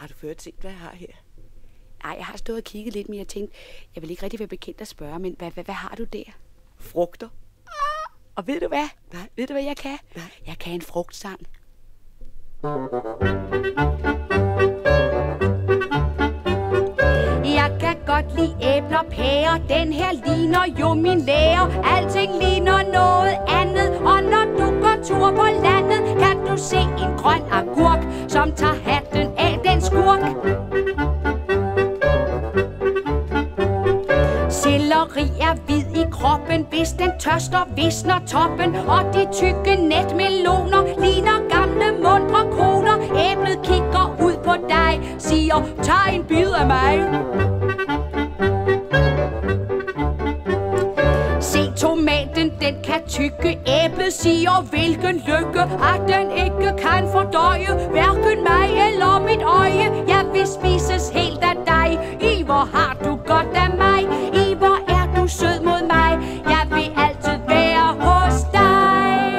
du ført set, hvad jeg har her? Nej, jeg har stået og kigget lidt, men jeg tænkte, jeg vil ikke rigtig være bekendt at spørge, men hvad har du der? Frugter. Og ved du hvad? Nej. Ved du, hvad jeg kan? Nej. Jeg kan en frugtsang. Jeg kan godt lide æbler, pærer. Den her ligner jo min lærer. Alting ligner noget andet. Og når du går tur på landet, kan du se en grøn agurk, som tager hatten af den skurk. Selleri er hvid i kroppen, hvis den tørster, visner toppen. Og de tykke netmeloner ligner gamle mundre koner. Æblet kigger ud på dig, siger, tag en bid af mig. Se tomaten, den kan tykke. Æblet siger, hvilken lykke, at den ikke kan fordøje hverken mig eller mit øje. Jeg vil spises helt af dig. I hvor har du godt af mig. I hvor er du sød mod mig. Jeg vil altid være hos dig.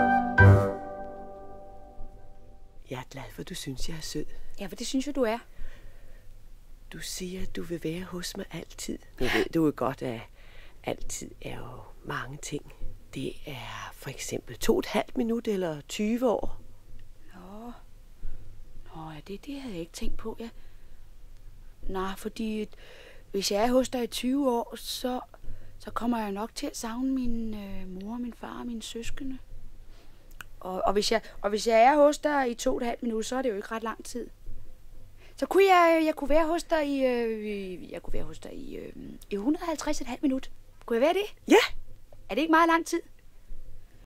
Jeg er glad for, du synes, jeg er sød. Ja, for det synes jeg, du er. Du siger, at du vil være hos mig altid. Nu ved du jo godt, at altid er jo mange ting. Det er for eksempel 2,5 minutter eller 20 år. Nå, ja, det havde jeg ikke tænkt på, ja. Nej, fordi hvis jeg er hos dig i 20 år, så kommer jeg nok til at savne min mor, min far og mine søskende. Og hvis jeg er hos dig i 2,5 minutter, så er det jo ikke ret lang tid. Så kunne jeg kunne være hos dig i 150,5 minutter. Kunne jeg være det? Ja. Er det ikke meget lang tid?